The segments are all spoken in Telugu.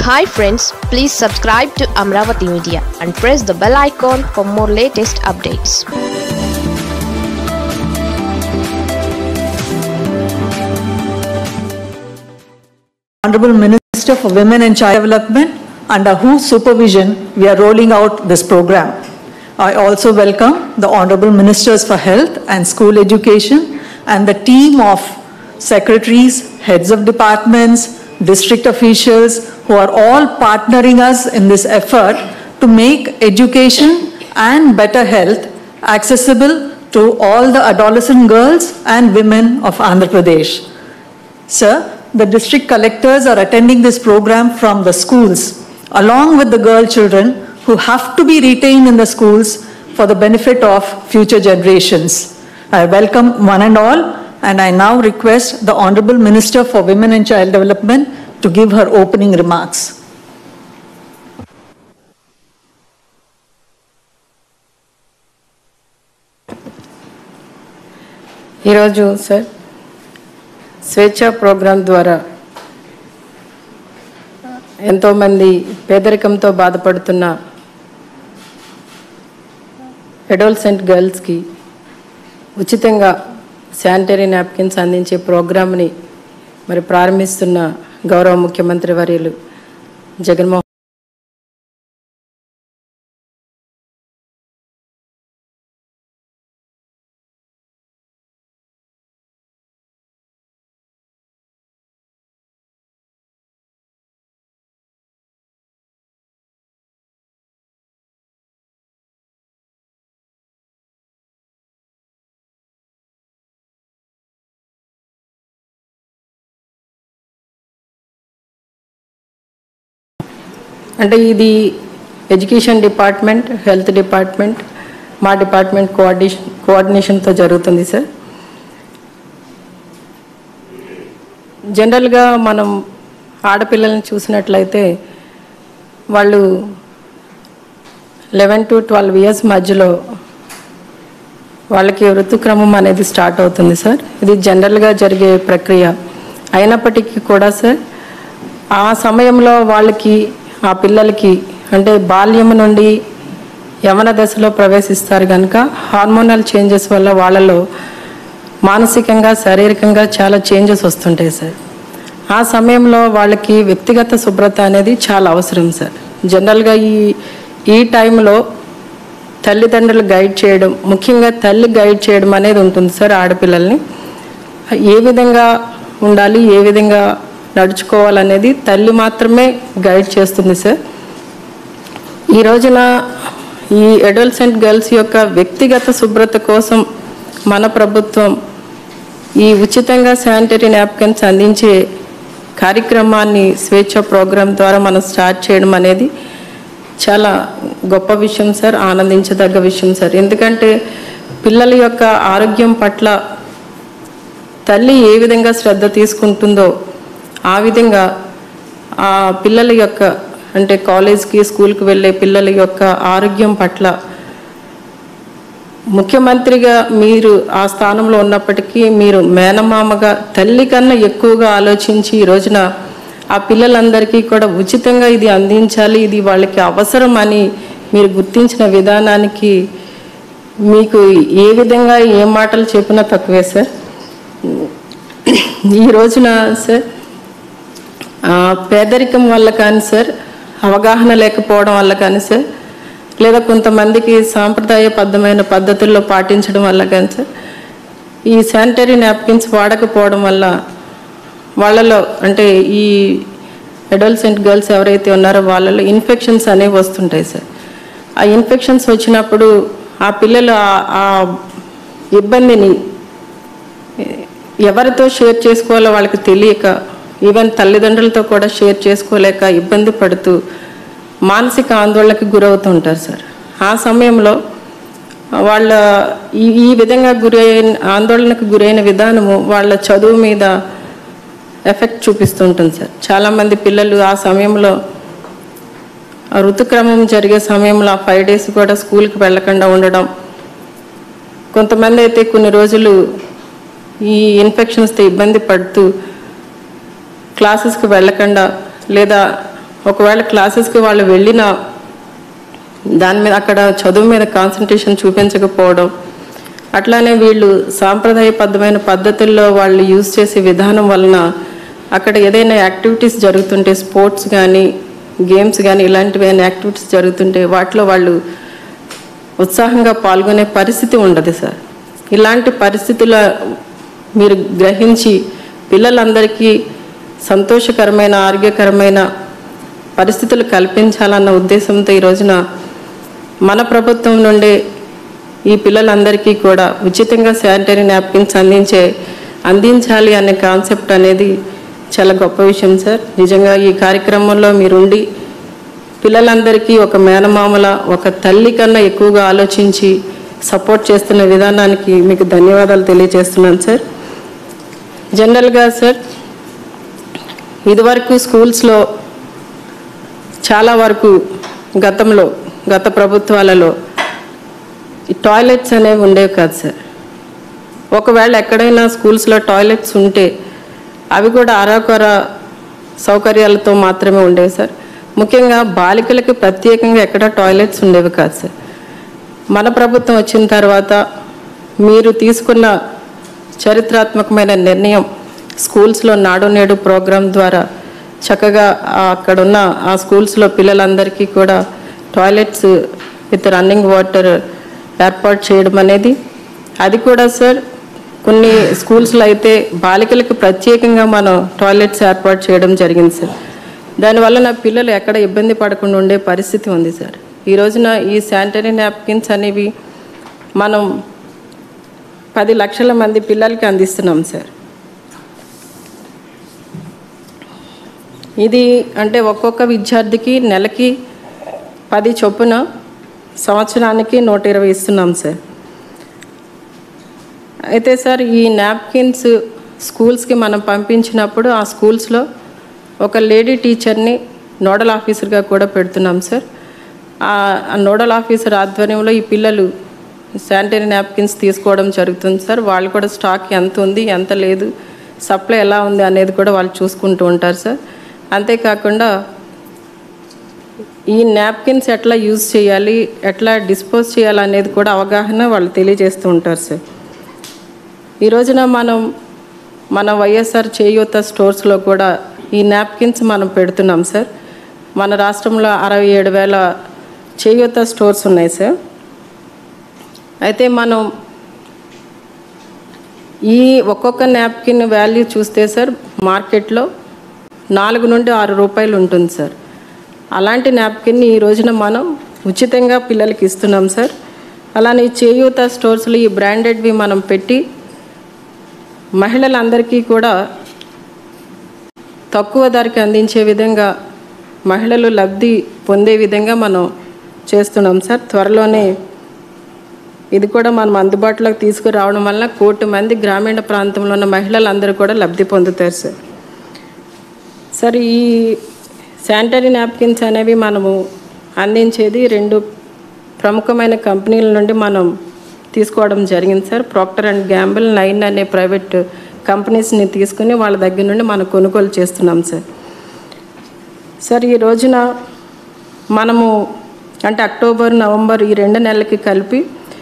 Hi friends, please subscribe to Amravati Media and press the bell icon for more latest updates. Honorable Minister for Women and Child Development, under whose supervision we are rolling out this program. I also welcome the Honorable Ministers for Health and School Education and the team of secretaries, heads of departments, district officials who are all partnering us in this effort to make education and better health accessible to all the adolescent girls and women of Andhra Pradesh. Sir, the district collectors are attending this program from the schools, along with the girl children who have to be retained in the schools for the benefit of future generations. I welcome one and all, and I now request the Honorable Minister for Women and Child Development to give her opening remarks. ఈరోజు సార్ స్వేచ్ఛ ప్రోగ్రాం ద్వారా ఎంతోమంది పేదరికంతో బాధపడుతున్న అడోలసెంట్ గర్ల్స్కి ఉచితంగా శానిటరీ నాప్కిన్స్ అందించే ప్రోగ్రామ్ని మరి ప్రారంభిస్తున్న గౌరవ ముఖ్యమంత్రి వర్యులు జగన్మోహన్ అంటే ఇది ఎడ్యుకేషన్ డిపార్ట్మెంట్, హెల్త్ డిపార్ట్మెంట్, మా డిపార్ట్మెంట్ కోఆర్డినేషన్తో జరుగుతుంది సార్. జనరల్గా మనం ఆడపిల్లల్ని చూసినట్లయితే వాళ్ళు 11 to 12 years మధ్యలో వాళ్ళకి ఋతుక్రమం అనేది స్టార్ట్ అవుతుంది సార్. ఇది జనరల్గా జరిగే ప్రక్రియ అయినప్పటికీ కూడా సార్ ఆ సమయంలో వాళ్ళకి ఆ పిల్లలకి అంటే బాల్యం నుండి యవన దశలో ప్రవేశిస్తారు కనుక హార్మోనల్ చేంజెస్ వల్ల వాళ్ళలో మానసికంగా శారీరకంగా చాలా చేంజెస్ వస్తుంటాయి సార్. ఆ సమయంలో వాళ్ళకి వ్యక్తిగత శుభ్రత అనేది చాలా అవసరం సార్. జనరల్గా ఈ టైంలో తల్లిదండ్రులు గైడ్ చేయడం, ముఖ్యంగా తల్లి గైడ్ చేయడం అనేది ఉంటుంది సార్. ఆడపిల్లల్ని ఏ విధంగా ఉండాలి, ఏ విధంగా నడుచుకోవాలనేది తల్లి మాత్రమే గైడ్ చేస్తుంది సార్. ఈ రోజున ఈ అడోలసెంట్ గర్ల్స్ యొక్క వ్యక్తిగత శుభ్రత కోసం మన ప్రభుత్వం ఈ ఉచితంగా శానిటరీ నాప్కిన్స్ అందించే కార్యక్రమాన్ని స్వేచ్ఛ ప్రోగ్రాం ద్వారా మనం స్టార్ట్ చేయడం అనేది చాలా గొప్ప విషయం సార్, ఆనందించదగ్గ విషయం సార్. ఎందుకంటే పిల్లల యొక్క ఆరోగ్యం పట్ల తల్లి ఏ విధంగా శ్రద్ధ తీసుకుంటుందో ఆ విధంగా ఆ పిల్లల యొక్క అంటే కాలేజ్కి స్కూల్కి వెళ్ళే పిల్లల యొక్క ఆరోగ్యం పట్ల ముఖ్యమంత్రిగా మీరు ఆ స్థానంలో ఉన్నప్పటికీ మీరు మేనమామగా తల్లి కన్నా ఎక్కువగా ఆలోచించి ఈ రోజున ఆ పిల్లలందరికీ కూడా ఉచితంగా ఇది అందించాలి, ఇది వాళ్ళకి అవసరం అని మీరు గుర్తించిన విధానానికి మీకు ఏ విధంగా ఏ మాటలు చెప్పినా తక్కువే సార్. ఈ రోజున సార్ పేదరికం వల్ల కానీ సార్, అవగాహన లేకపోవడం వల్ల కానీ సార్, లేదా కొంతమందికి సాంప్రదాయబద్ధమైన పద్ధతుల్లో పాటించడం వల్ల కానీ సార్ ఈ శానిటరీ నాప్కిన్స్ వాడకపోవడం వల్ల వాళ్ళలో అంటే ఈ అడోలసెంట్ గర్ల్స్ ఎవరైతే ఉన్నారో వాళ్ళలో ఇన్ఫెక్షన్స్ అనేవి వస్తుంటాయి సార్. ఆ ఇన్ఫెక్షన్స్ వచ్చినప్పుడు ఆ పిల్లలు ఆ ఇబ్బందిని ఎవరితో షేర్ చేసుకోవాలో వాళ్ళకి తెలియక, ఈవెన్ తల్లిదండ్రులతో కూడా షేర్ చేసుకోలేక ఇబ్బంది పడుతూ మానసిక ఆందోళనకి గురవుతూ ఉంటారు సార్. ఆ సమయంలో వాళ్ళ ఈ విధంగా ఆందోళనకు గురైన విధానము వాళ్ళ చదువు మీద ఎఫెక్ట్ చూపిస్తుంటుంది సార్. చాలామంది పిల్లలు ఆ సమయంలో ఋతుక్రమం జరిగే సమయంలో 5 days కూడా స్కూల్కి వెళ్ళకుండా ఉండడం, కొంతమంది అయితే కొన్ని రోజులు ఈ ఇన్ఫెక్షన్స్తో ఇబ్బంది పడుతూ క్లాసెస్కి వెళ్ళకుండా లేదా ఒకవేళ క్లాసెస్కి వాళ్ళు వెళ్ళినా దాని మీద అక్కడ చదువు మీద కాన్సన్ట్రేషన్ చూపించకపోవడం, అట్లానే వీళ్ళు సాంప్రదాయబద్ధమైన పద్ధతుల్లో వాళ్ళు యూజ్ చేసే విధానం వలన అక్కడ ఏదైనా యాక్టివిటీస్ జరుగుతుంటే, స్పోర్ట్స్ కానీ గేమ్స్ కానీ ఇలాంటివి యాక్టివిటీస్ జరుగుతుంటే వాటిలో వాళ్ళు ఉత్సాహంగా పాల్గొనే పరిస్థితి ఉండదు సార్. ఇలాంటి పరిస్థితుల మీరు గ్రహించి పిల్లలందరికీ సంతోషకరమైన ఆరోగ్యకరమైన పరిస్థితులు కల్పించాలన్న ఉద్దేశంతో ఈ రోజున మన ప్రభుత్వం నుండి ఈ పిల్లలందరికీ కూడా ఉచితంగా శానిటరీ నాప్కిన్స్ అందించాలి అనే కాన్సెప్ట్ అనేది చాలా గొప్ప విషయం సార్. నిజంగా ఈ కార్యక్రమంలో మీరుండి పిల్లలందరికీ ఒక మేనమామల, ఒక తల్లి కన్నా ఎక్కువగా ఆలోచించి సపోర్ట్ చేస్తున్న విధానానికి మీకు ధన్యవాదాలు తెలియజేస్తున్నాను సార్. జనరల్గా సార్ ఇదివరకు స్కూల్స్లో చాలా వరకు గత ప్రభుత్వాలలో ఈ టాయిలెట్స్ అనేవి ఉండేవి కాదు సార్. ఒకవేళ ఎక్కడైనా స్కూల్స్లో టాయిలెట్స్ ఉంటే అవి కూడా అరాకొర సౌకర్యాలతో మాత్రమే ఉండేవి సార్. ముఖ్యంగా బాలికలకి ప్రత్యేకంగా ఎక్కడ టాయిలెట్స్ ఉండేవి కాదు సార్. మన ప్రభుత్వం వచ్చిన తర్వాత మీరు తీసుకున్న చరిత్రాత్మకమైన నిర్ణయం స్కూల్స్లో నాడు నేడు ప్రోగ్రాం ద్వారా చక్కగా అక్కడున్న ఆ స్కూల్స్లో పిల్లలందరికీ కూడా టాయిలెట్స్ విత్ రన్నింగ్ వాటర్ ఏర్పాటు చేయడం అనేది, అది కూడా సార్ కొన్ని స్కూల్స్లో అయితే బాలికలకు ప్రత్యేకంగా మనం టాయిలెట్స్ ఏర్పాటు చేయడం జరిగింది సార్. దానివల్ల నా పిల్లలు ఎక్కడ ఇబ్బంది పడకుండా ఉండే పరిస్థితి ఉంది సార్. ఈ రోజున ఈ శానిటరీ నాప్కిన్స్ అనేవి మనం 10 లక్షల మంది పిల్లలకి అందిస్తున్నాం సార్. ఇది అంటే ఒక్కొక్క విద్యార్థికి నెలకి 10 చొప్పున సంవత్సరానికి 120 ఇస్తున్నాం సార్. అయితే సార్ ఈ నాప్కిన్స్ స్కూల్స్కి మనం పంపించినప్పుడు ఆ స్కూల్స్లో ఒక లేడీ టీచర్ని నోడల్ ఆఫీసర్గా కూడా పెడుతున్నాం సార్. ఆ నోడల్ ఆఫీసర్ ఆధ్వర్యంలో ఈ పిల్లలు శానిటరీ నాప్కిన్స్ తీసుకోవడం జరుగుతుంది సార్. వాళ్ళు కూడా స్టాక్ ఎంత ఉంది, ఎంత లేదు, సప్లై ఎలా ఉంది అనేది కూడా వాళ్ళు చూసుకుంటూ ఉంటారు సార్. అంతేకాకుండా ఈ నాప్కిన్స్ ఎట్లా యూజ్ చేయాలి, ఎట్లా డిస్పోజ్ చేయాలి అనేది కూడా అవగాహన వాళ్ళు తెలియజేస్తూ ఉంటారు సార్. ఈ రోజున మన వైఎస్ఆర్ చేయూత స్టోర్స్లో కూడా ఈ నాప్కిన్స్ మనం పెడుతున్నాం సార్. మన రాష్ట్రంలో 67,000 చేయూత స్టోర్స్ ఉన్నాయి సార్. అయితే మనం ఈ ఒక్కొక్క నాప్కిన్ వాల్యూ చూస్తే సార్ మార్కెట్లో 4 నుండి 6 రూపాయలు ఉంటుంది సార్. అలాంటి నాప్కిన్ని ఈ రోజున మనం ఉచితంగా పిల్లలకి ఇస్తున్నాం సార్. అలానే చేయూత స్టోర్స్లో ఈ బ్రాండెడ్వి మనం పెట్టి మహిళలందరికీ కూడా తక్కువ ధరకి అందించే విధంగా, మహిళలు లబ్ధి పొందే విధంగా మనం చేస్తున్నాం సార్. త్వరలోనే ఇది కూడా మనం అందుబాటులోకి తీసుకురావడం వల్ల 1 కోటి మంది గ్రామీణ ప్రాంతంలో ఉన్న మహిళలందరూ కూడా లబ్ధి పొందుతారు సార్. సార్ ఈ శానిటరీ నాప్కిన్స్ అనేవి మనము అందించేది 2 ప్రముఖమైన కంపెనీల నుండి మనం తీసుకోవడం జరిగింది సార్. ప్రాక్టర్ అండ్ గ్యాంబుల్, 9 అనే ప్రైవేట్ కంపెనీస్ని తీసుకుని వాళ్ళ దగ్గర నుండి మనం కొనుగోలు చేస్తున్నాం సార్. సార్ ఈ రోజున మనము అంటే అక్టోబర్, నవంబర్ ఈ 2 నెలలకి కలిపి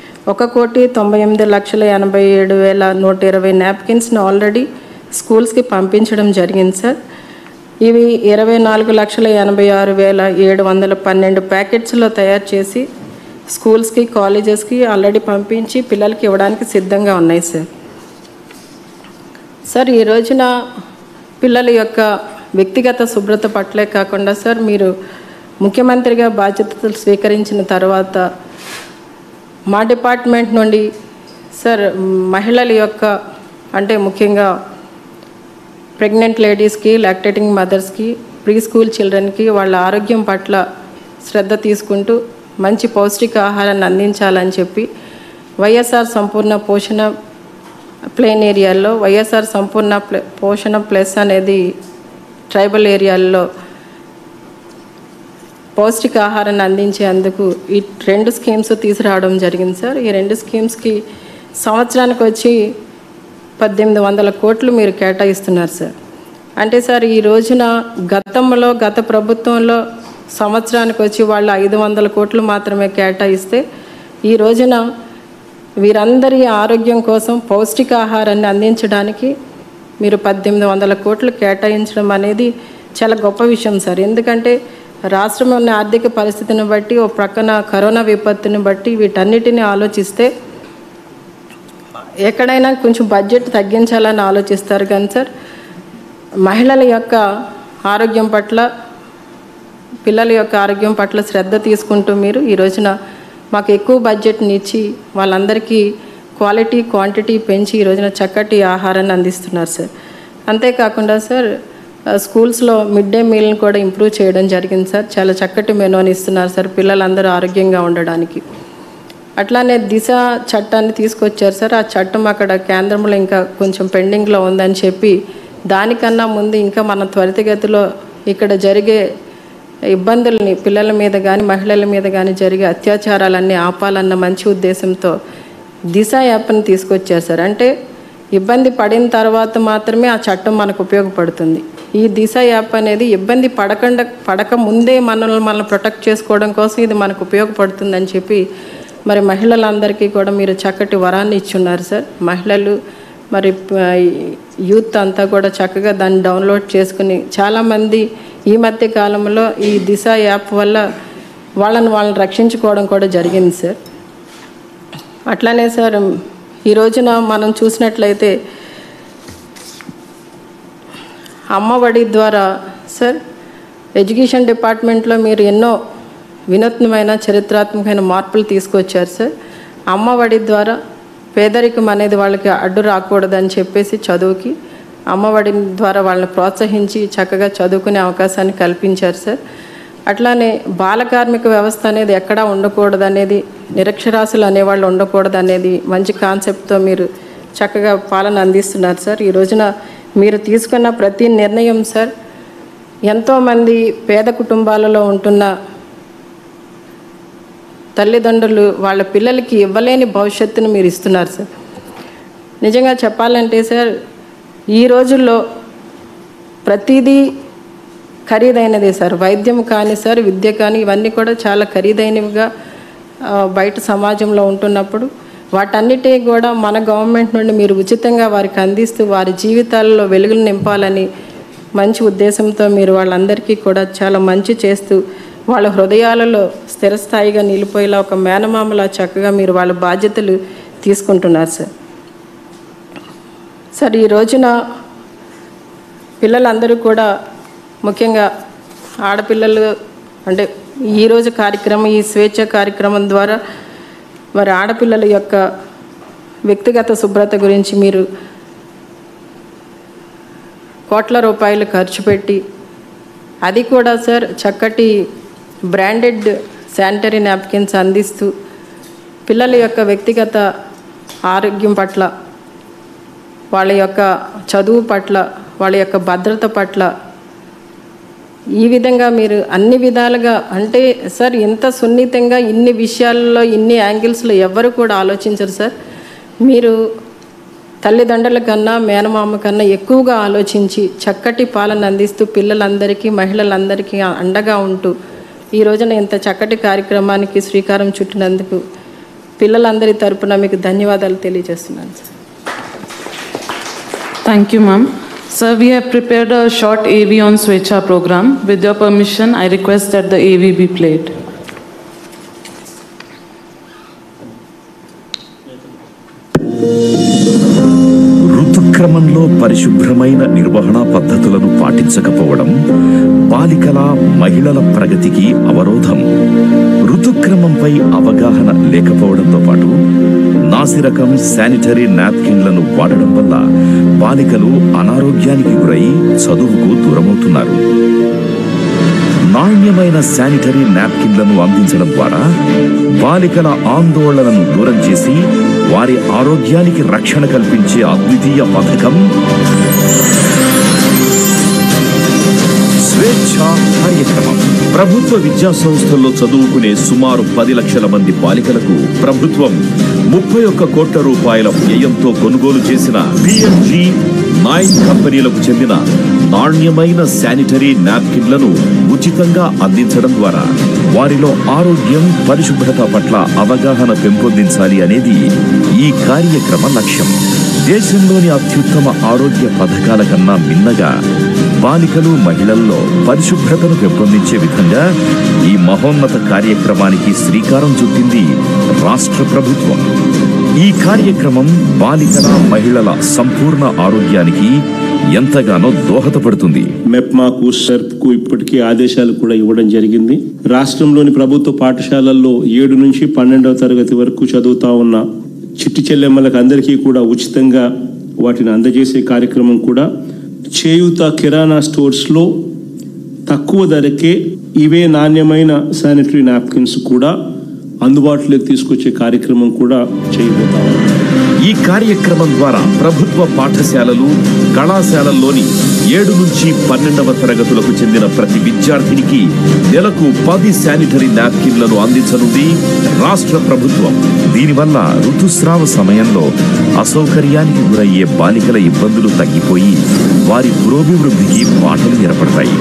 1,98,87,120 నాప్కిన్స్ని ఆల్రెడీ స్కూల్స్కి పంపించడం జరిగింది సార్. ఇవి 24,86,712 ప్యాకెట్స్లో తయారు చేసి స్కూల్స్కి, కాలేజెస్కి ఆల్రెడీ పంపించి పిల్లలకి ఇవ్వడానికి సిద్ధంగా ఉన్నాయి సార్. సార్ ఈ రోజున పిల్లల యొక్క వ్యక్తిగత శుభ్రత పట్లే కాకుండా సార్ మీరు ముఖ్యమంత్రిగా బాధ్యతలు స్వీకరించిన తర్వాత మా డిపార్ట్మెంట్ నుండి సార్ మహిళల యొక్క అంటే ముఖ్యంగా ప్రెగ్నెంట్ లేడీస్కి, లాక్టేటింగ్ మదర్స్కి, ప్రీ స్కూల్ చిల్డ్రన్కి వాళ్ళ ఆరోగ్యం పట్ల శ్రద్ధ తీసుకుంటూ మంచి పౌష్టిక ఆహారాన్ని అందించాలని చెప్పి వైఎస్ఆర్ సంపూర్ణ పోషణ ప్లేన్ ఏరియాల్లో వైఎస్ఆర్ సంపూర్ణ పోషణ ప్లస్ అనేది ట్రైబల్ ఏరియాల్లో పౌష్టిక ఆహారాన్ని అందించేందుకు ఈ 2 స్కీమ్స్ తీసుకురావడం జరిగింది సార్. ఈ 2 స్కీమ్స్కి సంవత్సరానికి వచ్చి 1,800 కోట్లు మీరు కేటాయిస్తున్నారు సార్. అంటే సార్ ఈ రోజున గత ప్రభుత్వంలో సంవత్సరానికి వచ్చి వాళ్ళు 500 కోట్లు మాత్రమే కేటాయిస్తే ఈ రోజున వీరందరి ఆరోగ్యం కోసం పౌష్టికాహారాన్ని అందించడానికి మీరు 1800 కోట్లు కేటాయించడం అనేది చాలా గొప్ప విషయం సార్. ఎందుకంటే రాష్ట్రంలో ఉన్న ఆర్థిక పరిస్థితిని బట్టి ఓ ప్రక్కన కరోనా విపత్తుని బట్టి వీటన్నిటిని ఆలోచిస్తే ఎక్కడైనా కొంచెం బడ్జెట్ తగ్గించాలని ఆలోచిస్తారు కానీ సార్ మహిళల యొక్క ఆరోగ్యం పట్ల పిల్లల యొక్క ఆరోగ్యం పట్ల శ్రద్ధ తీసుకుంటూ మీరు ఈ రోజున మాకు ఎక్కువ బడ్జెట్ని ఇచ్చి వాళ్ళందరికీ క్వాలిటీ క్వాంటిటీ పెంచి ఈ రోజున చక్కటి ఆహారాన్ని అందిస్తున్నారు సార్. అంతేకాకుండా సార్ స్కూల్స్లో మిడ్ డే మీల్ని కూడా ఇంప్రూవ్ చేయడం జరిగింది సార్. చాలా చక్కటి మెనూని ఇస్తున్నారు సార్ పిల్లలందరూ ఆరోగ్యంగా ఉండడానికి. అట్లానే దిశ చట్టాన్ని తీసుకొచ్చారు సార్. ఆ చట్టం అక్కడ కేంద్రంలో ఇంకా కొంచెం పెండింగ్లో ఉందని చెప్పి దానికన్నా ముందు ఇంకా మన త్వరితగతిలో ఇక్కడ జరిగే ఇబ్బందుల్ని పిల్లల మీద కానీ మహిళల మీద కానీ జరిగే అత్యాచారాలన్నీ ఆపాలన్న మంచి ఉద్దేశంతో దిశ యాప్ని తీసుకొచ్చారు సార్. అంటే ఇబ్బంది పడిన తర్వాత మాత్రమే ఆ చట్టం మనకు ఉపయోగపడుతుంది. ఈ దిశ యాప్ అనేది ఇబ్బంది పడక ముందే మనల్ని ప్రొటెక్ట్ చేసుకోవడం కోసం ఇది మనకు ఉపయోగపడుతుందని చెప్పి మరి మహిళలందరికీ కూడా మీరు చక్కటి వరాన్ని ఇచ్చున్నారు సార్. మహిళలు మరి యూత్ అంతా కూడా చక్కగా దాన్ని డౌన్లోడ్ చేసుకుని చాలామంది ఈ మధ్య కాలంలో ఈ దిశ యాప్ వల్ల వాళ్ళని రక్షించుకోవడం కూడా జరిగింది సార్. అట్లానే సార్ ఈ రోజున మనం చూసినట్లయితే అమ్మఒడి ద్వారా సార్ ఎడ్యుకేషన్ డిపార్ట్మెంట్లో మీరు ఎన్నో వినూత్నమైన చరిత్రాత్మకమైన మార్పులు తీసుకొచ్చారు సార్. అమ్మఒడి ద్వారా పేదరికం అనేది వాళ్ళకి అడ్డు రాకూడదని చెప్పేసి చదువుకి అమ్మఒడి ద్వారా వాళ్ళని ప్రోత్సహించి చక్కగా చదువుకునే అవకాశాన్ని కల్పించారు సార్. అట్లానే బాల కార్మిక వ్యవస్థ అనేది ఎక్కడా ఉండకూడదు అనేది, నిరక్షరాస్యులు అనేవాళ్ళు ఉండకూడదు అనేది మంచి కాన్సెప్ట్తో మీరు చక్కగా పాలన అందిస్తున్నారు సార్. ఈ రోజున మీరు తీసుకున్న ప్రతి నిర్ణయం సార్ ఎంతోమంది పేద కుటుంబాలలో ఉంటున్న తల్లిదండ్రులు వాళ్ళ పిల్లలకి ఇవ్వలేని భవిష్యత్తును మీరు ఇస్తున్నారు సార్. నిజంగా చెప్పాలంటే సార్ ఈ రోజుల్లో ప్రతిదీ ఖరీదైనదే సార్. వైద్యం కానీ సార్, విద్య కానీ ఇవన్నీ కూడా చాలా ఖరీదైనవిగా బయట సమాజంలో ఉంటున్నప్పుడు వాటన్నిటి కూడా మన గవర్నమెంట్ నుండి మీరు ఉచితంగా వారికి అందిస్తూ వారి జీవితాల్లో వెలుగులు నింపాలని మంచి ఉద్దేశంతో మీరు వాళ్ళందరికీ కూడా చాలా మంచి చేస్తూ వాళ్ళ హృదయాలలో స్థిరస్థాయిగా నిలిపోయేలా ఒక మేనమామలా చక్కగా మీరు వాళ్ళ బాధ్యతలు తీసుకుంటున్నారు సార్. సార్ ఈ రోజున పిల్లలందరూ కూడా ముఖ్యంగా ఆడపిల్లలు అంటే ఈరోజు కార్యక్రమం ఈ స్వేచ్ఛ కార్యక్రమం ద్వారా మరి ఆడపిల్లల యొక్క వ్యక్తిగత శుభ్రత గురించి మీరు కోట్ల రూపాయలు ఖర్చు పెట్టి అది కూడా సార్ చక్కటి బ్రాండెడ్ శానిటరీ నాప్కిన్స్ అందిస్తూ పిల్లల యొక్క వ్యక్తిగత ఆరోగ్యం పట్ల, వాళ్ళ యొక్క చదువు పట్ల, వాళ్ళ యొక్క భద్రత పట్ల ఈ విధంగా మీరు అన్ని విధాలుగా అంటే సార్ ఇంత సున్నితంగా ఇన్ని విషయాల్లో ఇన్ని యాంగిల్స్లో ఎవరు కూడా ఆలోచించరు సార్. మీరు తల్లిదండ్రుల కన్నా మేనమామ కన్నా ఎక్కువగా ఆలోచించి చక్కటి పాలన అందిస్తూ పిల్లలందరికీ మహిళలందరికీ అండగా ఉంటూ ఈ రోజున ఇంత చక్కటి కార్యక్రమానికి శ్రీకారం చుట్టినందుకు పిల్లలందరి తరపున మీకు ధన్యవాదాలు తెలియజేస్తున్నాను sir. Thank you, ma'am. Sir, we have prepared a short AV on Swechha program. With your permission, I request that the AV be played. ఋతుక్రమంలో పరిశుభ్రమైన నిర్వహణ పద్ధతులను పాటించకపోవడం బాలికల మహిళల ప్రగతికి అవరోధం. ఋతుక్రమంపై అవగాహన లేకపోవడంతో పాటు నాసిరకం శానిటరీ నాప్కిన్లను వాడడం వల్ల బాలికలు అనారోగ్యానికి గురై చదువుకు దూరమవుతున్నారు. నాణ్యమైన శానిటరీ నాప్కిన్లను అందించడం ద్వారా బాలికల ఆందోళనను దూరం చేసి వారి ఆరోగ్యానికి రక్షణ కల్పించే అద్వితీయ పథకం స్వేచ్ఛ కార్యక్రమం. ప్రభుత్వ విద్యా సంస్థల్లో చదువుకునే సుమారు 10 లక్షల మంది బాలికలకు ప్రభుత్వం 31 కోట్ల రూపాయల వ్యయంతో కొనుగోలు చేసిన PMG 9 కంపెనీలకు చెందిన నాణ్యమైన శానిటరీ నాప్కిన్లను ఉచితంగా అందించడం ద్వారా వారిలో ఆరోగ్యం, పరిశుభ్రత పట్ల అవగాహన పెంపొందించాలి అనేది ఈ కార్యక్రమ లక్ష్యం. దేశంలోని అత్యుత్తమ ఆరోగ్య పథకాల కన్నా మిన్నగా బాలికలు, మహిళల్లో పరిశుభ్రతను పెంపొందించే విధంగా ఈ మహోన్నత కార్యక్రమానికి శ్రీకారం చుట్టింది రాష్ట్ర ప్రభుత్వం. ఈ కార్యక్రమం బాలికల, మహిళల సంపూర్ణ ఆరోగ్యానికి ఎంతగానో దోహదపడుతుంది. మెప్మాకు, సెర్ప్కు ఇప్పటికీ ఆదేశాలు కూడా ఇవ్వడం జరిగింది. రాష్ట్రంలోని ప్రభుత్వ పాఠశాలల్లో 7 నుంచి 12వ తరగతి వరకు చదువుతా ఉన్న చిట్టి చెల్లెమ్మలకు అందరికీ కూడా ఉచితంగా వాటిని అందజేసే కార్యక్రమం కూడా చేయూత కిరాణా స్టోర్స్లో తక్కువ ధరకే ఇవే నాణ్యమైన శానిటరీ నాప్కిన్స్ కూడా అందుబాటులోకి తీసుకొచ్చే కార్యక్రమం కూడా చేయబోతాం. ఈ కార్యక్రమం ద్వారా ప్రభుత్వ పాఠశాలలు, కళాశాలల్లోని 7 నుంచి 12వ తరగతులకు చెందిన ప్రతి విద్యార్థినికి నెలకు 10 శానిటరీ నాప్కిన్లను అందించనుంది రాష్ట్ర ప్రభుత్వం. దీనివల్ల ఋతుస్రావ సమయంలో అసౌకర్యానికి గురయ్యే బాలికల ఇబ్బందులు తగ్గిపోయి వారి పురోభివృద్ధికి బాటలు ఏర్పడతాయి.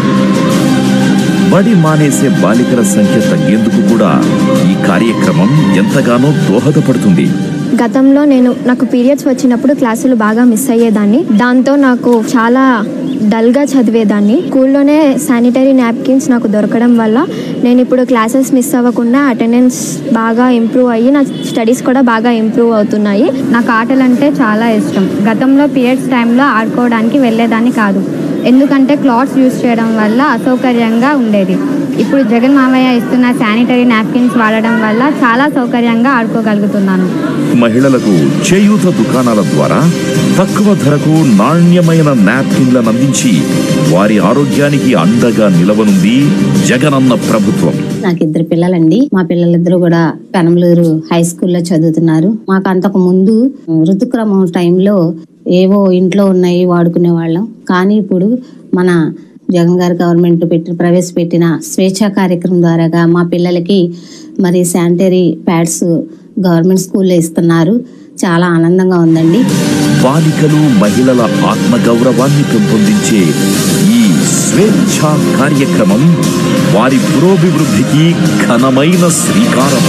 బడి మానేసే బాలికల సంఖ్య తగ్గేందుకు కూడా ఈ కార్యక్రమం ఎంతగానో దోహదపడుతుంది. గతంలో నాకు పీరియడ్స్ వచ్చినప్పుడు క్లాసులు బాగా మిస్ అయ్యేదాన్ని. దాంతో నాకు చాలా డల్గా చదివేదాన్ని. స్కూల్లోనే శానిటరీ నాప్కిన్స్ నాకు దొరకడం వల్ల నేను ఇప్పుడు క్లాసెస్ మిస్ అవ్వకుండా అటెండెన్స్ బాగా ఇంప్రూవ్ అయ్యి నా స్టడీస్ కూడా బాగా ఇంప్రూవ్ అవుతున్నాయి. నాకు ఆటలు అంటే చాలా ఇష్టం. గతంలో పీరియడ్స్ టైంలో ఆడుకోవడానికి వెళ్ళేదాన్ని కాదు, ఎందుకంటే క్లాత్స్ యూజ్ చేయడం వల్ల అసౌకర్యంగా ఉండేది. ఇప్పుడు జగన్ మామయ్య ఇస్తున్న శానిటరీ నాప్కిన్స్ వాడడం వల్ల చాలా సౌకర్యంగా ఆడుకోగలుగుతున్నాను. మహిళలకు చేయూత దుకాణాల ద్వారా తక్కువ ధరకు నాణ్యమైన నాప్కిన్లను అందించి వారి ఆరోగ్యానికి అండగా నిలవనుంది జగనన్న ప్రభుత్వం. నాకు 2 పిల్లలండి. మా పిల్లలిద్దరూ కూడా పెనమలూరు హై స్కూల్లో చదువుతున్నారు. మాకు అంతకు ముందు ఋతుక్రమం టైంలో ఏవో ఇంట్లో ఉన్నాయి వాడుకునే వాళ్ళం. కానీ ఇప్పుడు మన జగన్ గారి గవర్నమెంట్ ప్రవేశపెట్టిన స్వేచ్ఛా కార్యక్రమం ద్వారాగా మా పిల్లలకి మరి శానిటరీ ప్యాడ్స్ గవర్నమెంట్ స్కూల్లో ఇస్తున్నారు. చాలా ఆనందంగా ఉందండి. బాలికలు, మహిళల ఆత్మగౌరవాన్ని పెంపొందించే ఈ స్వేచ్ఛా కార్యక్రమం వారి పురోభివృద్ధికి ఘనమైన శ్రీకారం.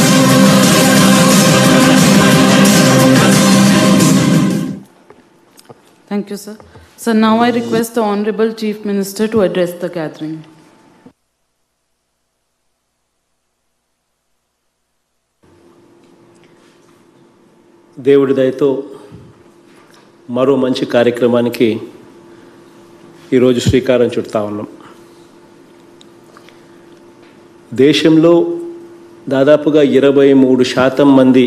Thank you, sir. So now I request the Honorable Chief Minister to address the gathering. దేవుడి దయతో మరో మంచి కార్యక్రమానికి ఈరోజు శ్రీకారం చుడతా ఉన్నాం. దేశంలో దాదాపుగా 23% మంది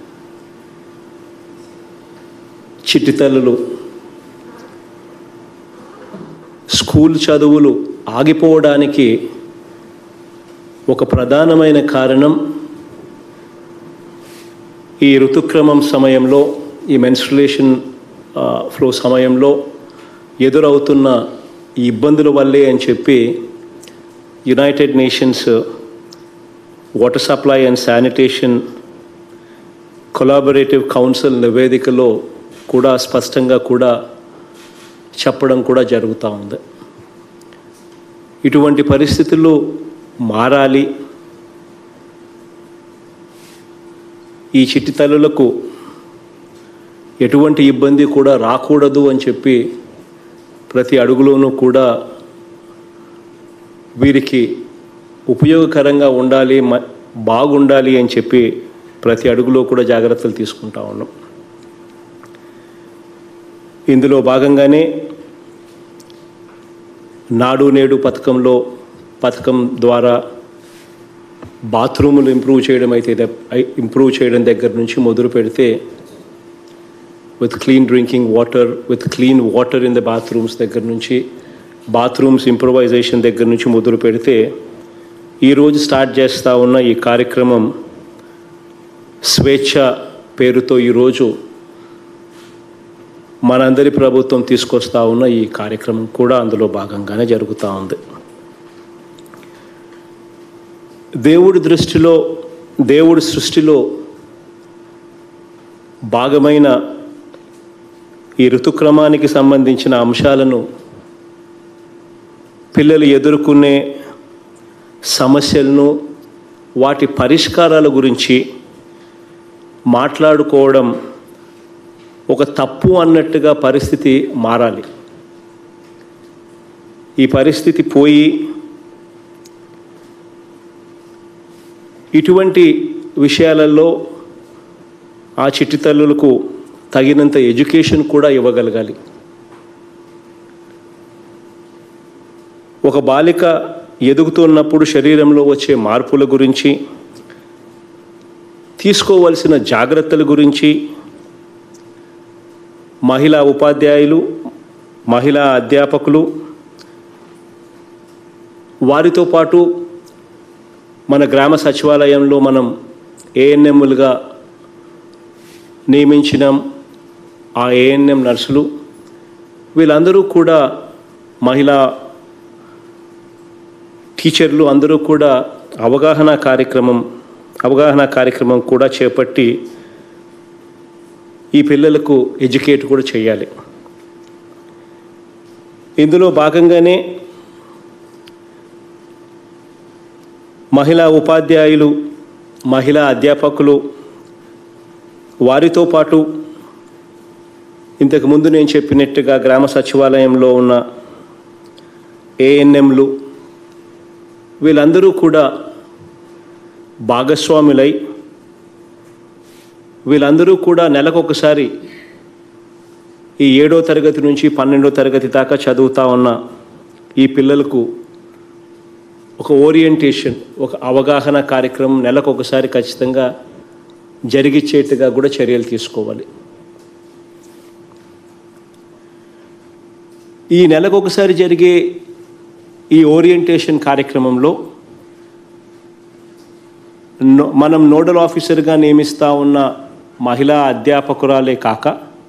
చిట్టితల్లులు స్కూల్ చదువులు ఆగిపోవడానికి ఒక ప్రధానమైన కారణం ఈ ఋతుక్రమం సమయంలో, ఈ మెన్స్ట్రులేషన్ ఫ్లో సమయంలో ఎదురవుతున్న ఈ ఇబ్బందుల వల్లే అని చెప్పి United Nations Water Supply and Sanitation Collaborative Council నివేదికలో కూడా స్పష్టంగా కూడా చెప్పడం కూడా జరుగుతూ ఉంది. ఇటువంటి పరిస్థితులు మారాలి, ఈ చిట్టి తల్లులకు ఎటువంటి ఇబ్బంది కూడా రాకూడదు అని చెప్పి ప్రతి అడుగులోనూ కూడా వీరికి ఉపయోగకరంగా ఉండాలి, బాగుండాలి అని చెప్పి ప్రతి అడుగులో కూడా జాగ్రత్తలు తీసుకుంటా ఉన్నాం. ఇందులో భాగంగానే నాడు నేడు పథకం ద్వారా బాత్రూములు ఇంప్రూవ్ చేయడం దగ్గర నుంచి మొదలు పెడితే with clean drinking water, with clean water in the bathrooms దగ్గర నుంచి, బాత్రూమ్స్ ఇంప్రూవైజేషన్ దగ్గర నుంచి మొదలు పెడితే ఈరోజు స్టార్ట్ చేస్తూ ఉన్న ఈ కార్యక్రమం స్వేచ్ఛ పేరుతో ఈరోజు మనందరి ప్రభుత్వం తీసుకొస్తా ఉన్న ఈ కార్యక్రమం కూడా అందులో భాగంగానే జరుగుతూ ఉంది. దేవుడి సృష్టిలో భాగమైన ఈ ఋతుక్రమానికి సంబంధించిన అంశాలను, పిల్లలు ఎదుర్కొనే సమస్యలను, వాటి పరిష్కారాల గురించి మాట్లాడుకోవడం ఒక తప్పు అన్నట్టుగా పరిస్థితి మారాలి. ఈ పరిస్థితి పోయి ఇటువంటి విషయాలలో ఆ చిట్టి తల్లులకు తగినంత ఎడ్యుకేషన్ కూడా ఇవ్వగలగాలి. ఒక బాలిక ఎదుగుతున్నప్పుడు శరీరంలో వచ్చే మార్పుల గురించి, తీసుకోవలసిన జాగ్రత్తల గురించి మహిళా ఉపాధ్యాయులు, మహిళా అధ్యాపకులు, వారితో పాటు మన గ్రామ సచివాలయంలో మనం ఏఎన్ఎంలుగా నియమించినాం. ఆ ఏఎన్ఎం నర్సులు వీళ్ళందరూ కూడా, మహిళా టీచర్లు అందరూ కూడా అవగాహన కార్యక్రమం కూడా చేపట్టి ఈ పిల్లలకు ఎడ్యుకేట్ కూడా చేయాలి. ఇందులో భాగంగానే మహిళా ఉపాధ్యాయులు, మహిళా అధ్యాపకులు, వారితో పాటు ఇంతకుముందు నేను చెప్పినట్టుగా గ్రామ సచివాలయంలో ఉన్న ఏఎన్ఎంలు వీళ్ళందరూ కూడా భాగస్వాములై, వీళ్ళందరూ కూడా నెలకొకసారి ఈ 7వ తరగతి నుంచి 12వ తరగతి దాకా చదువుతూ ఉన్న ఈ పిల్లలకు ఒక ఓరియంటేషన్, ఒక అవగాహన కార్యక్రమం నెలకొకసారి ఖచ్చితంగా జరిగిచ్చేట్టుగా కూడా చర్యలు తీసుకోవాలి. ఈ నెలకొకసారి జరిగే ఈ ఓరియంటేషన్ కార్యక్రమంలో మనం నోడల్ ఆఫీసర్గా నియమిస్తూ ఉన్న మహిళా అధ్యాపకురాలే కాక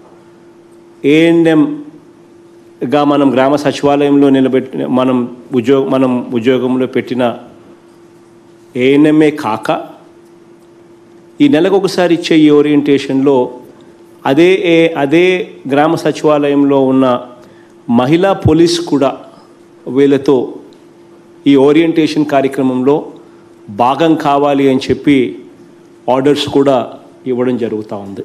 ఏఎన్ఎంగా మనం గ్రామ సచివాలయంలో మనం ఉద్యోగంలో పెట్టిన ఏఎన్ఎంఏ కాక ఈ నెలకొకసారి ఇచ్చే ఈ ఓరియంటేషన్లో అదే గ్రామ సచివాలయంలో ఉన్న మహిళా పోలీస్ కూడా వీళ్ళతో ఈ ఓరియంటేషన్ కార్యక్రమంలో భాగం కావాలి అని చెప్పి ఆర్డర్స్ కూడా ఇవ్వడం జరుగుతూ ఉంది.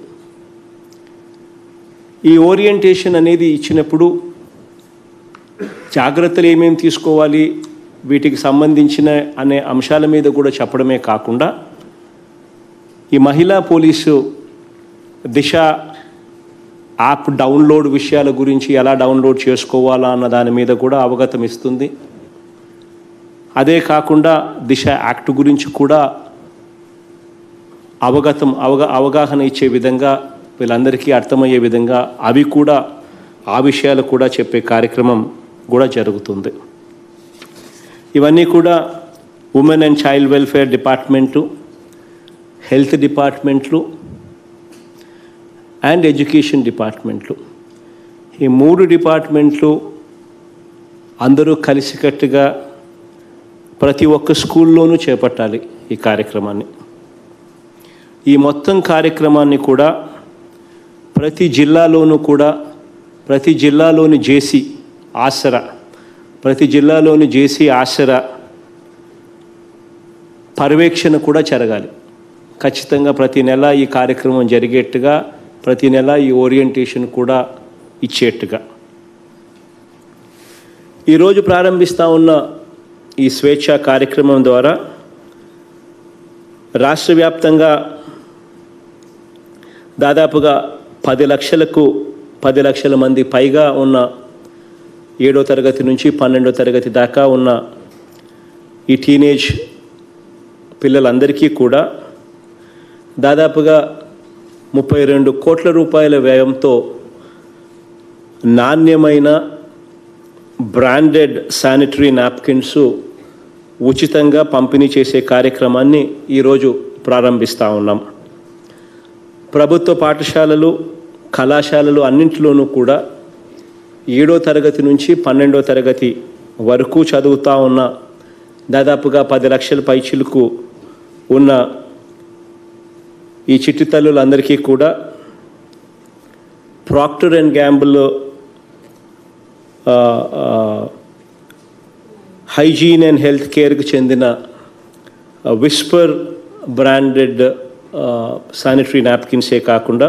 ఈ ఓరియంటేషన్ అనేది ఇచ్చినప్పుడు జాగ్రత్తలు ఏమేమి తీసుకోవాలి, వీటికి సంబంధించిన అనే అంశాల మీద కూడా చెప్పడమే కాకుండా ఈ మహిళా పోలీసు దిశ యాప్ డౌన్లోడ్ విషయాల గురించి, ఎలా డౌన్లోడ్ చేసుకోవాలా అన్న దాని మీద కూడా అవగతం ఇస్తుంది. అదే కాకుండా దిశ యాక్ట్ గురించి కూడా అవగాహన ఇచ్చే విధంగా, వీళ్ళందరికీ అర్థమయ్యే విధంగా అవి కూడా, ఆ విషయాలు కూడా చెప్పే కార్యక్రమం కూడా జరుగుతుంది. ఇవన్నీ కూడా women and child welfare department, health డిపార్ట్మెంట్లు అండ్ ఎడ్యుకేషన్ డిపార్ట్మెంట్లు, ఈ 3 డిపార్ట్మెంట్లు అందరూ కలిసికట్టుగా ప్రతి ఒక్క స్కూల్లోనూ చేపట్టాలి ఈ కార్యక్రమాన్ని. ఈ మొత్తం కార్యక్రమాన్ని కూడా ప్రతి జిల్లాలోనూ కూడా, ప్రతి జిల్లాలోని జేసీ ఆసరా పర్యవేక్షణ కూడా జరగాలి. ఖచ్చితంగా ప్రతి నెల ఈ కార్యక్రమం జరిగేట్టుగా, ప్రతి నెల ఈ ఓరియంటేషన్ కూడా ఇచ్చేట్టుగా. ఈరోజు ప్రారంభిస్తూ ఉన్న ఈ స్వేచ్ఛ కార్యక్రమం ద్వారా రాష్ట్ర వ్యాప్తంగా దాదాపుగా 10 లక్షల మంది పైగా ఉన్న 7వ తరగతి నుంచి 12వ తరగతి దాకా ఉన్న ఈ టీనేజ్ పిల్లలందరికీ కూడా దాదాపుగా 32 కోట్ల రూపాయల వ్యయంతో నాణ్యమైన బ్రాండెడ్ శానిటరీ నాప్కిన్స్ ఉచితంగా పంపిణీ చేసే కార్యక్రమాన్ని ఈరోజు ప్రారంభిస్తూ ఉన్నాం. ప్రభుత్వ పాఠశాలలు, కళాశాలలు అన్నింటిలోనూ కూడా 7వ తరగతి నుంచి 12వ తరగతి వరకు చదువుతూ ఉన్న దాదాపుగా 10 లక్షల పైచిలకు ఉన్న ఈ చిట్టి తల్లులందరికీ కూడా Procter and Gamble hygiene and health కేర్కి చెందిన విస్పర్ బ్రాండెడ్ శానిటరీ నాప్కిన్సే కాకుండా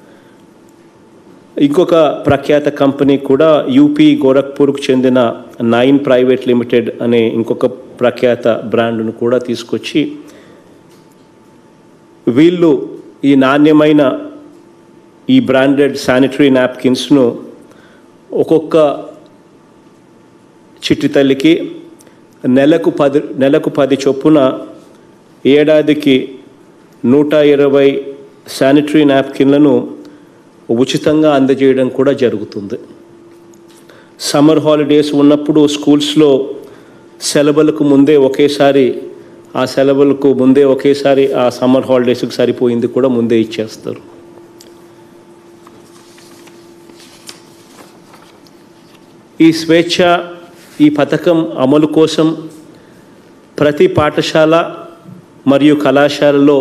ఇంకొక ప్రఖ్యాత కంపెనీ కూడా యూపీ గోరఖ్పూర్కు చెందిన 9 ప్రైవేట్ లిమిటెడ్ అనే ఇంకొక ప్రఖ్యాత బ్రాండ్ను కూడా తీసుకొచ్చి వీళ్ళు ఈ నాణ్యమైన ఈ బ్రాండెడ్ శానిటరీ నాప్కిన్స్ను ఒక్కొక్క చిట్టి తల్లికి నెలకు 10 చొప్పున ఏడాదికి 120 శానిటరీ నాప్కిన్లను ఉచితంగా అందజేయడం కూడా జరుగుతుంది. సమ్మర్ హాలిడేస్ ఉన్నప్పుడు స్కూల్స్లో సెలవులకు ముందే ఒకేసారి ఆ సమ్మర్ హాలిడేస్కి సరిపోయింది కూడా ముందే ఇచ్చేస్తారు. ఈ స్వేచ్ఛ ఈ పథకం అమలు కోసం ప్రతి పాఠశాల మరియు కళాశాలలో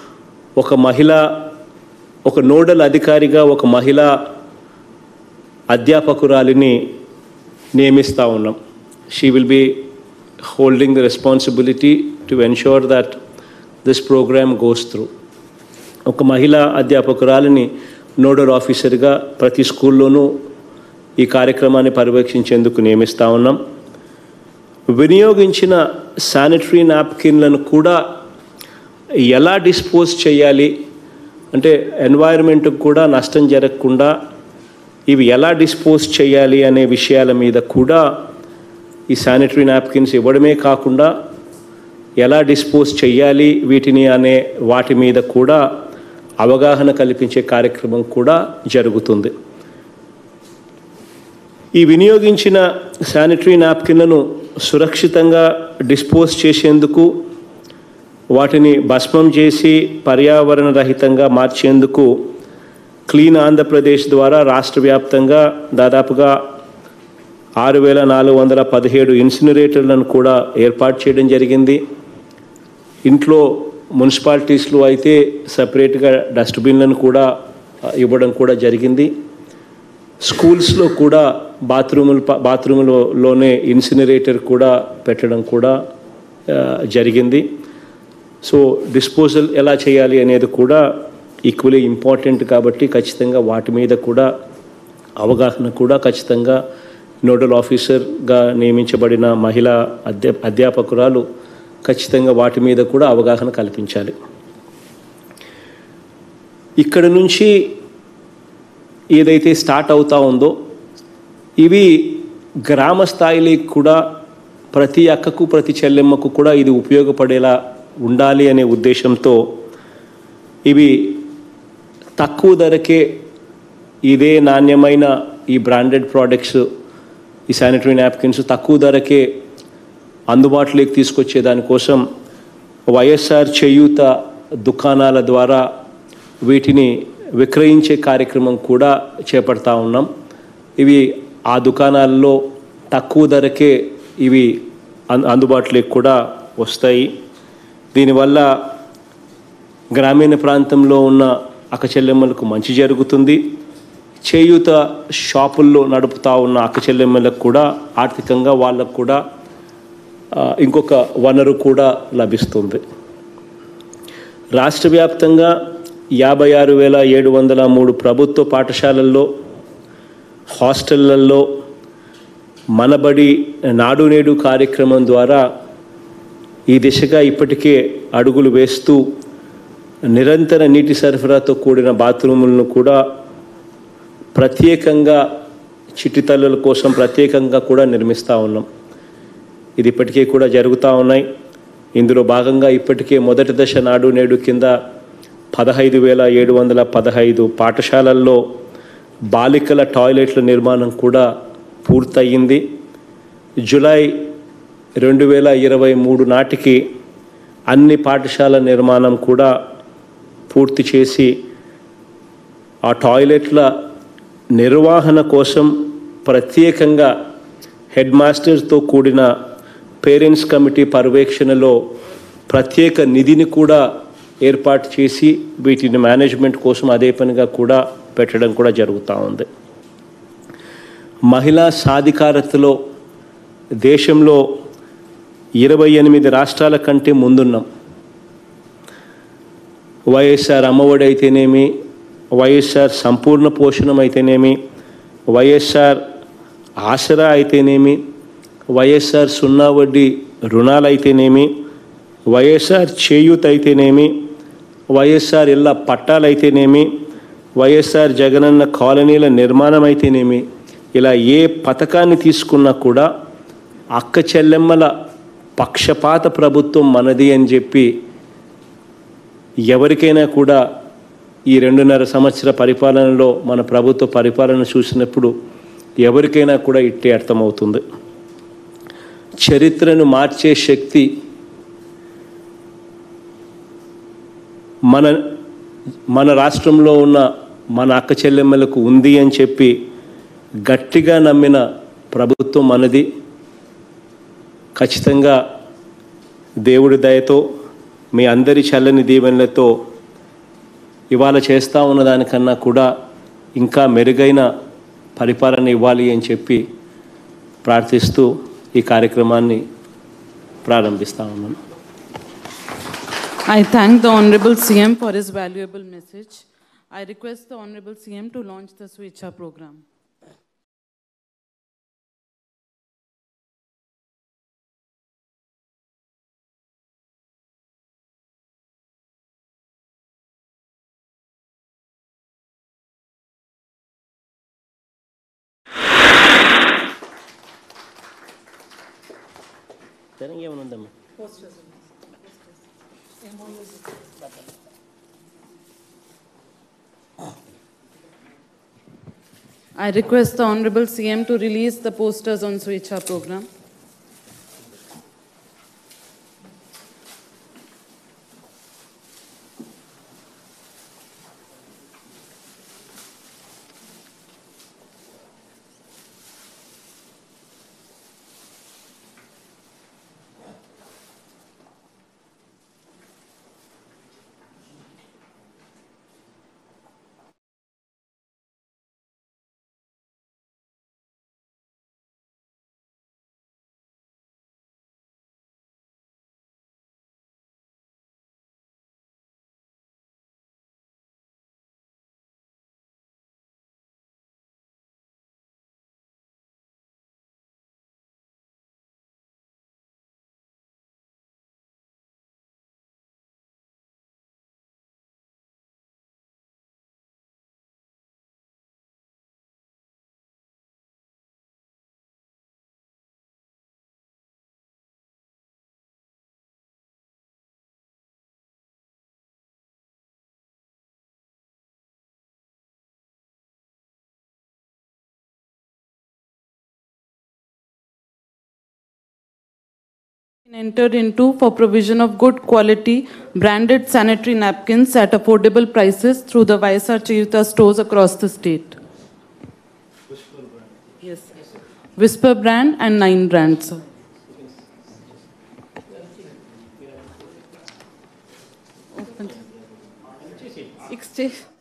ఒక నోడల్ అధికారిగా ఒక మహిళా అధ్యాపకురాలిని నియమిస్తూ ఉన్నాం. She will be holding the responsibility to ensure that this programme goes through. ఒక మహిళా అధ్యాపకురాలిని నోడల్ ఆఫీసర్గా ప్రతి స్కూల్లోనూ ఈ కార్యక్రమాన్ని పర్యవేక్షించేందుకు నియమిస్తూ ఉన్నాం. వినియోగించిన శానిటరీ నాప్కిన్లను కూడా ఎలా డిస్పోజ్ చేయాలి అంటే ఎన్వైరన్మెంట్కి కూడా నష్టం జరగకుండా ఇవి ఎలా డిస్పోజ్ చేయాలి అనే విషయాల మీద కూడా ఈ శానిటరీ నాప్కిన్స్ ఇవ్వడమే కాకుండా ఎలా డిస్పోజ్ చేయాలి వీటిని అనే వాటి మీద కూడా అవగాహన కల్పించే కార్యక్రమం కూడా జరుగుతుంది. ఈ వినియోగించిన శానిటరీ నాప్కిన్లను సురక్షితంగా డిస్పోజ్ చేసేందుకు వాటిని భస్మం చేసి పర్యావరణ రహితంగా మార్చేందుకు క్లీన్ ఆంధ్రప్రదేశ్ ద్వారా రాష్ట్ర వ్యాప్తంగా దాదాపుగా 6,417 ఇన్సినరేటర్లను కూడా ఏర్పాటు చేయడం జరిగింది. ఇంట్లో మున్సిపాలిటీస్లో అయితే సపరేట్గా డస్ట్బిన్లను కూడా ఇవ్వడం కూడా జరిగింది. స్కూల్స్లో కూడా బాత్రూములోనే ఇన్సినరేటర్ కూడా పెట్టడం కూడా జరిగింది. సో డిస్పోజల్ ఎలా చేయాలి అనేది కూడా ఈక్వలీ ఇంపార్టెంట్ కాబట్టి ఖచ్చితంగా వాటి మీద కూడా అవగాహన కూడా ఖచ్చితంగా నోడల్ ఆఫీసర్గా నియమించబడిన మహిళా అధ్యాపకురాలు ఖచ్చితంగా వాటి మీద కూడా అవగాహన కల్పించాలి. ఇక్కడ నుంచి ఏదైతే స్టార్ట్ అవుతా ఉందో ఇవి గ్రామ స్థాయిలో కూడా ప్రతి అక్కకు ప్రతి చెల్లెమ్మకు కూడా ఇది ఉపయోగపడేలా ఉండాలి అనే ఉద్దేశంతో ఇవి తక్కువ ధరకే ఇదే నాణ్యమైన ఈ బ్రాండెడ్ ప్రోడక్ట్స్ ఈ శానిటరీ నాప్కిన్స్ తక్కువ ధరకే అందుబాటులోకి తీసుకొచ్చే దానికోసం వైఎస్ఆర్ చేయూత దుకాణాల ద్వారా వీటిని విక్రయించే కార్యక్రమం కూడా చేపడతా ఉన్నాం. ఇవి ఆ దుకాణాల్లో తక్కువ ధరకే ఇవి అందుబాటులోకి కూడా వస్తాయి. దీనివల్ల గ్రామీణ ప్రాంతంలో ఉన్న అక్కచెల్లెమ్మలకు మంచి జరుగుతుంది. చేయూత షాపుల్లో నడుపుతూ ఉన్న అక్కచెల్లెమ్మలకు కూడా ఆర్థికంగా వాళ్ళకు కూడా ఇంకొక వనరు కూడా లభిస్తుంది. రాష్ట్ర వ్యాప్తంగా 56,703 ప్రభుత్వ పాఠశాలల్లో హాస్టళ్లలో మనబడి నాడు నేడు కార్యక్రమం ద్వారా ఈ దిశగా ఇప్పటికే అడుగులు వేస్తూ నిరంతర నీటి సరఫరాతో కూడిన బాత్రూములను కూడా ప్రత్యేకంగా చిట్టి తల్లుల కోసం ప్రత్యేకంగా కూడా నిర్మిస్తూ ఉన్నాం. ఇది ఇప్పటికే కూడా జరుగుతూ ఉన్నాయి. ఇందులో భాగంగా ఇప్పటికే మొదటి దశ నాడు నేడు కింద 15,715 పాఠశాలల్లో బాలికల టాయిలెట్ల నిర్మాణం కూడా పూర్తయింది. జూలై 2023 నాటికి అన్ని పాఠశాల నిర్మాణం కూడా పూర్తి చేసి ఆ టాయిలెట్ల నిర్వహణ కోసం ప్రత్యేకంగా హెడ్ మాస్టర్తో కూడిన పేరెంట్స్ కమిటీ పర్యవేక్షణలో ప్రత్యేక నిధిని కూడా ఏర్పాటు చేసి వీటిని మేనేజ్మెంట్ కోసం అదే పనిగా కూడా పెట్టడం కూడా జరుగుతూ ఉంది. మహిళా సాధికారతలో దేశంలో 28 రాష్ట్రాల కంటే ముందున్నాం. వైఎస్ఆర్ అమ్మఒడి అయితేనేమి, వైఎస్ఆర్ సంపూర్ణ పోషణం అయితేనేమి, వైఎస్ఆర్ ఆసరా అయితేనేమి, వైఎస్ఆర్ సున్నా వడ్డీ రుణాలు అయితేనేమి, వైఎస్ఆర్ చేయూత అయితేనేమి, వైఎస్ఆర్ ఇళ్ళ పట్టాలు అయితేనేమి, వైఎస్ఆర్ జగనన్న కాలనీల నిర్మాణం అయితేనేమి, ఇలా ఏ పథకాన్ని తీసుకున్నా కూడా అక్క చెల్లెమ్మల పక్షపాత ప్రభుత్వం మనది అని చెప్పి ఎవరికైనా కూడా ఈ 2.5 సంవత్సర పరిపాలనలో మన ప్రభుత్వ పరిపాలన చూసినప్పుడు ఎవరికైనా కూడా ఇట్టే అర్థమవుతుంది. చరిత్రను మార్చే శక్తి మన రాష్ట్రంలో ఉన్న మన అక్క చెల్లెమ్మలకు ఉంది అని చెప్పి గట్టిగా నమ్మిన ప్రభుత్వం మనది. ఖచ్చితంగా దేవుడి దయతో మీ అందరి చల్లని దీవెనలతో ఇవాళ చేస్తూ ఉన్నదానికన్నా కూడా ఇంకా మెరుగైన పరిపాలన ఇవ్వాలి అని చెప్పి ప్రార్థిస్తూ ఈ కార్యక్రమాన్ని ప్రారంభిస్తా ఉన్నాను. I thank the Honorable CM for his valuable message. I request the Honorable CM to launch the Swechha program. I request the Honorable CM to release the posters on Swechha program. Entered into for provision of good quality branded sanitary napkins at affordable prices through the YSR Chayuta stores across the state. Yes. Whisper brand and 9 brands. Open. Exchange.